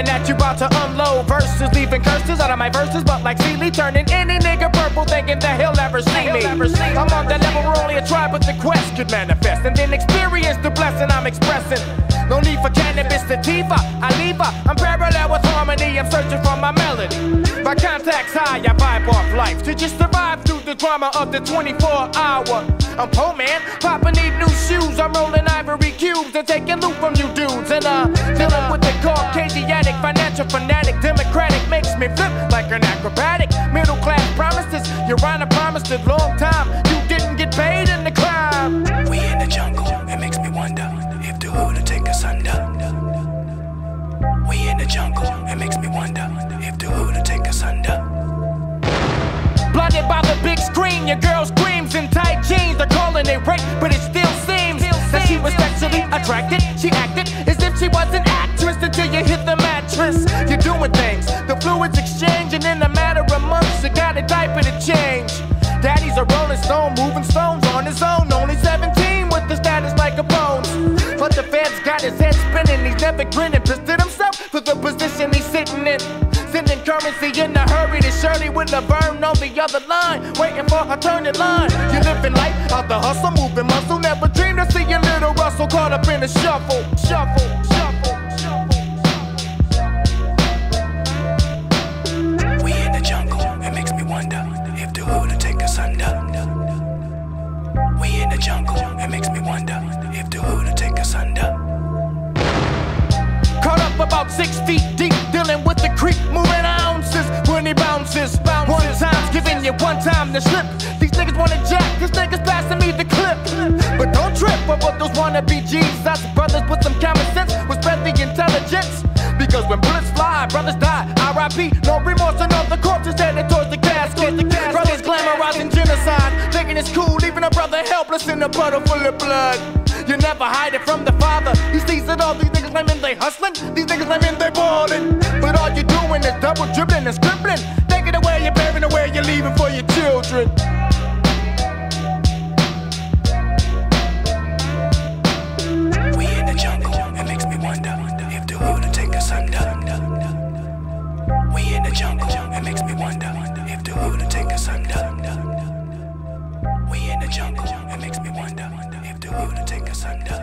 Coming at you about to unload verses, leaving curses out of my verses, but like Sealy, turning any nigga purple, thinking that he'll never see me. I'm on that level where only a tribe with the quest could manifest, and then experience the blessing I'm expressing. No need for cannabis sativa, I leave her. I'm parallel with harmony, I'm searching for my melody. My contacts high, I vibe off life to just survive through the drama of the 24-hour. I'm poor man, Papa need new shoes. I'm rolling ivory cubes and taking loot from you dudes. And dealing with the Caucasianic, financial fanatic, democratic makes me flip like an acrobatic. Middle class promises, your honor promised a long time. You didn't get paid in the climb. We in the jungle, it makes me wonder if the hood will take us under. We in the jungle, it makes me wonder if the hood will take us under. Blinded by the big screen, your girl screams in tight jeans. They're calling it rape, but it still seems that she was sexually attracted. She acted as if she was an actress until you hit the mattress. You're doing things, the fluids exchanging in a matter of months. You got a diaper to change. Daddy's a rolling stone, moving stones on his own. Only 17 with the status like a bones. But the feds got his head spinning, he's never grinning. Pissed at himself for the position he's sitting in. Sending currency in a hurry to Shirley with a burn on the other line, waiting for her turn in line. You living life out the hustle, moving muscle. Never dreamed to see your little Russell caught up in a shuffle, shuffle, shuffle, shuffle. We in the jungle, it makes me wonder if the hood will take us under. We in the jungle, it makes me wonder if the hood will take us under. Caught up about 6 feet deep, dealing with the creep, moving ounces when he bounces. One time's giving you one time to slip. These niggas wanna jack, this niggas passing me the clip. But don't trip over those wannabe G's. Us brothers with some common sense will spread the intelligence. Because when bullets fly, brothers die. R.I.P. No remorse, another corpse is headed towards the casket. Brothers glamorizing genocide, thinking it's cool, leaving a brother helpless in a puddle full of blood. You never hide it from the father. He sees it all. These niggas claiming they hustling, these niggas claiming they ballin'. But all you doing is double dribbling and scribbling. Taking away you're bearing away you're leaving for your children. We in the jungle, it makes me wonder if the hood will take us under. We in the jungle, it makes me wonder if the hood will take us under. We in the jungle, it makes me wonder if the hood will take us under.